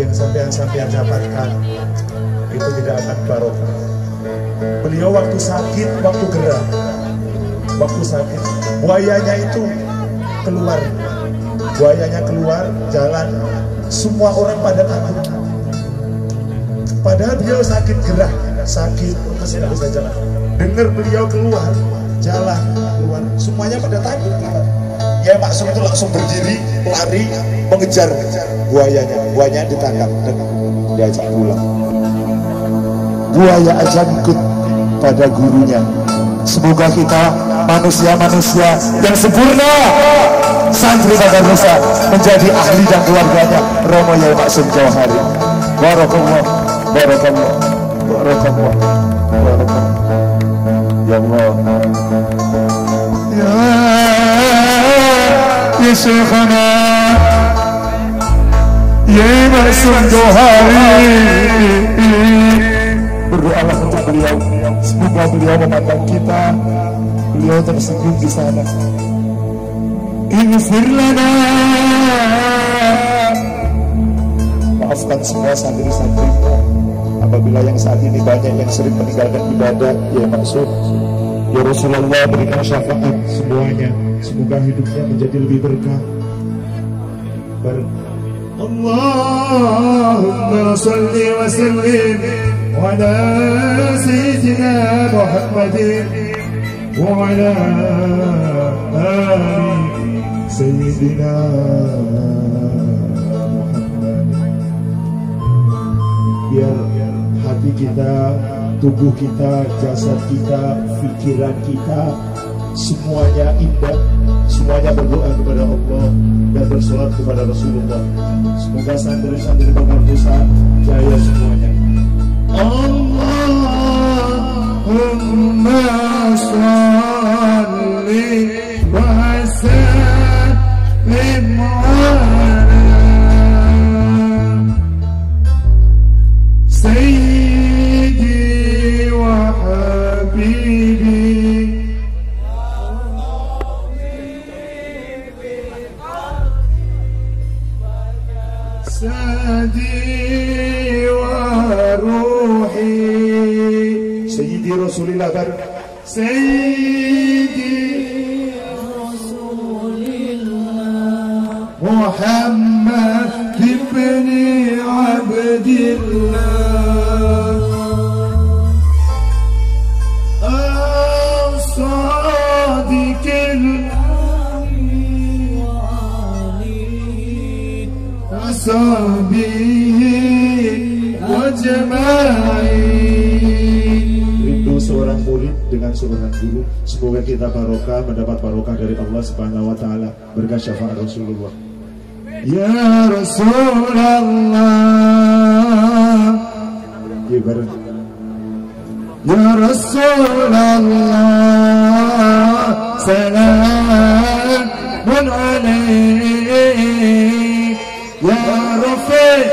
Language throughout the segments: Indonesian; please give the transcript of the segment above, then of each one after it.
yang sampean dapatkan itu tidak akan barokah. Beliau waktu sakit, waktu gerah, waktu sakit, buayanya itu keluar, jalan, semua orang pada takut. Padahal beliau sakit gerah, masih tidak bisa jalan. Dengar beliau keluar, jalan, keluar, semuanya pada takut. Ya Maksum itu langsung berdiri, lari, mengejar buayanya ditangkap dan diajak pulang. Buaya aja ikut pada gurunya. Semoga kita manusia-manusia yang sempurna, santri Badar Nusa, menjadi ahli dan keluarganya Romo Yai Maksum Jauhari. Barakallah, barakallah, barakallah, barakallah. Ya Allah, ya Syekhana Yai Maksum Jauhari. Berdoalah untuk beliau, semoga beliau memandang kita, beliau tersenyum di sana. Ighfir lana, maafkan semua santri-santrimu apabila yang saat ini banyak yang sering meninggalkan ibadah. Ya Maksum, ya Rasulullah, berikan syafaat semuanya, semoga hidupnya menjadi lebih berkah. Allahumma salli wa sallim ala sayyidina Muhammadin wa ala ali sayyidina Muhammad. Biar hati kita, tubuh kita, jasad kita, pikiran kita, semuanya indah, semuanya berdoa kepada Allah dan bersolat kepada Rasulullah. Semoga santri-santri Badar Nusa jaya semuanya. Allahumma sholli wa sallim ala sayyidi wa habibi Sadi wa ruhi Sayyidi Rasulillah Sayyidi Rasulillah Muhammad ibn Abdillah As-Sadiqil Ashabihi wajma'in. Rindu seorang murid dengan seorang guru. Semoga kita barokah, mendapat barokah dari Allah Subhanahu wa taala berkah syafaat Rasulullah. Ya Rasulullah, ya bareng. Ya Rasulullah, salamun alaik. Ya Rafiq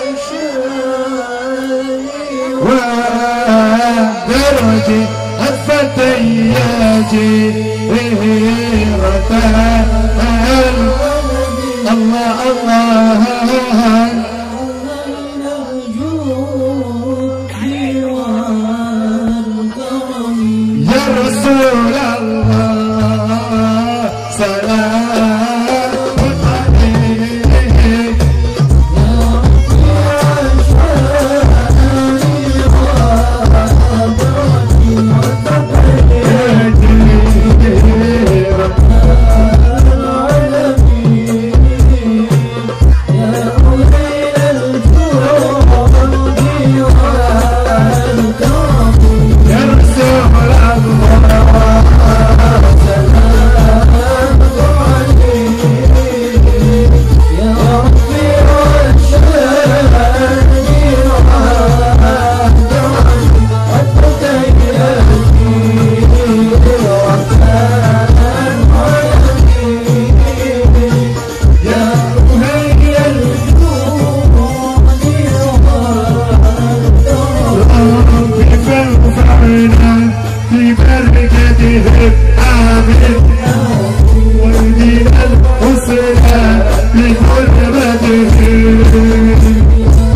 wa daraji al-fatayyaji Allah Allah Ya Rasulullah salam لكل بدر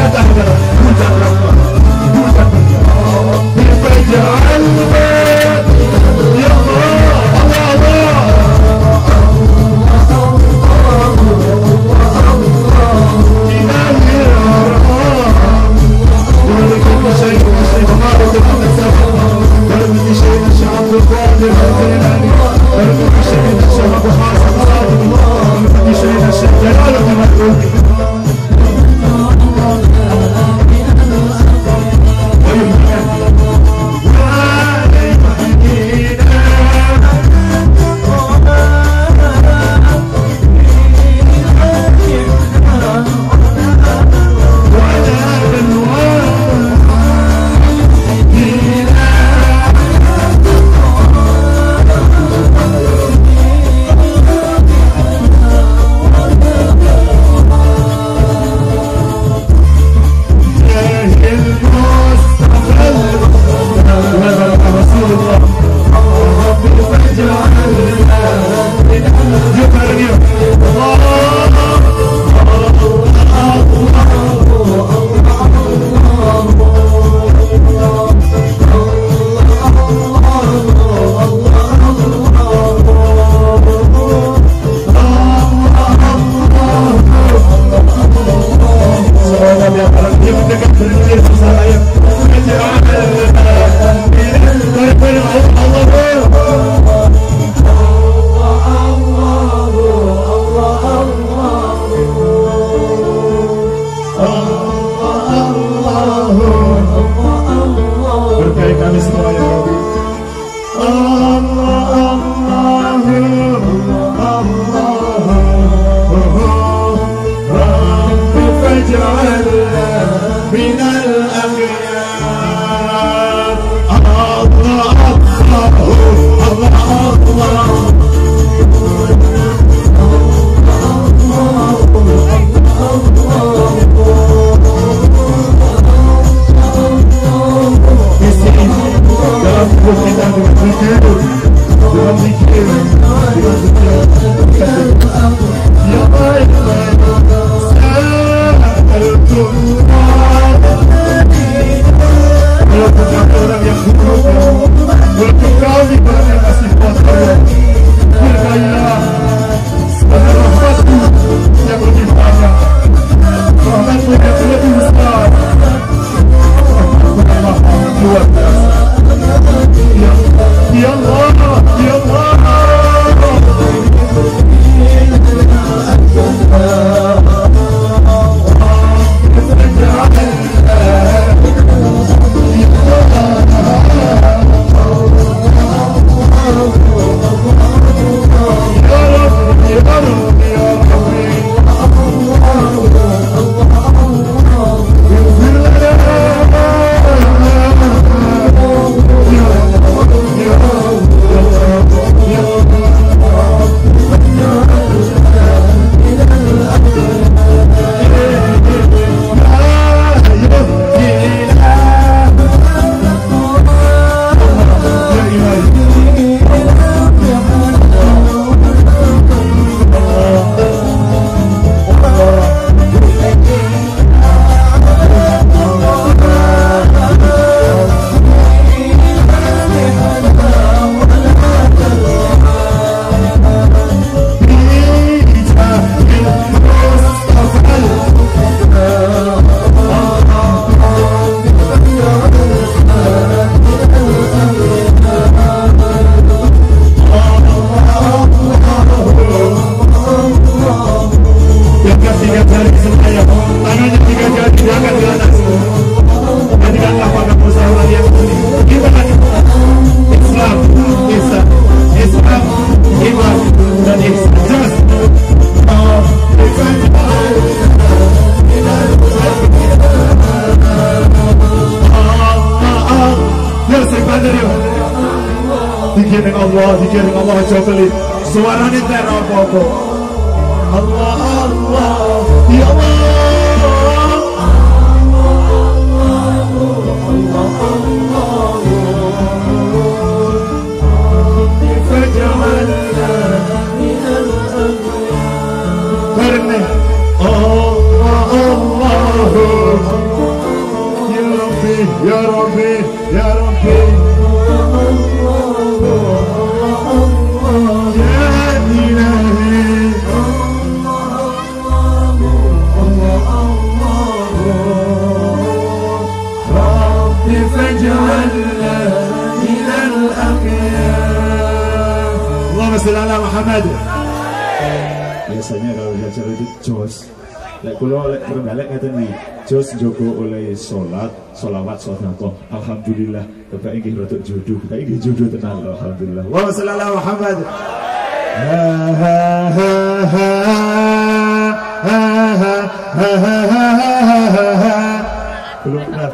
Dikiring Allah aja beli suaranya tak apa-apa. Allah Allah ya Allah Allah Allah ya Rabbi, ya Rabbi. Allahumma shalli ala Muhammad. Biasanya kalau acara itu jos, kalau terbalik kata nih, jos jogo oleh sholat, sholawat, sholawat. Alhamdulillah, bapak ini rotok jodoh, kita ini jodoh tenang, alhamdulillah. Allahumma shalli ala Muhammad. Belum benar.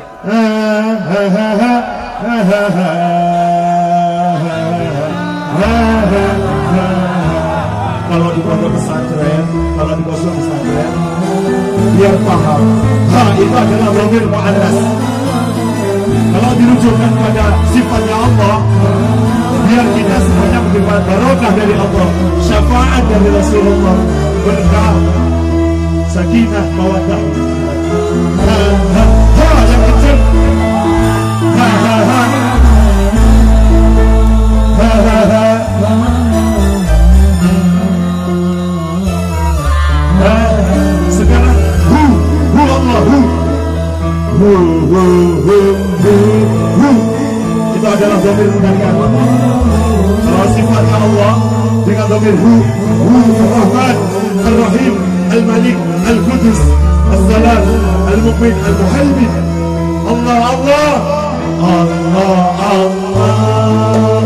Kalau di pondok pesantren, kalau di pondok pesantren, biar paham. Itu adalah dhamir mu'annas. Kalau dirujukkan pada sifatnya Allah, biar kita semuanya mendapat barokah dari Allah, syafaat dari Rasulullah, berkah, sakinah, mawaddah. Yang kecil. Sekarang Allah, itu adalah dhamir mudzakkar. Kalau sifatnya Allah dengan dhamir Ar-Rahman, Ar-Rahim, Al-Malik, Al-Qudus, As-Salam, Al-Mu'min, Al-Muhaimin. Allah, Allah, Allah, Allah.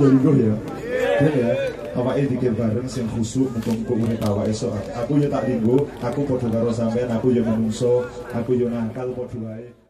podo lingguh ya. Ya, awake dikir bareng sing khusuk muga-muga urip awake esuk. Aku yo tak lingguh, aku podo karo sampean, aku yo menungso, aku yo nakal podo wae.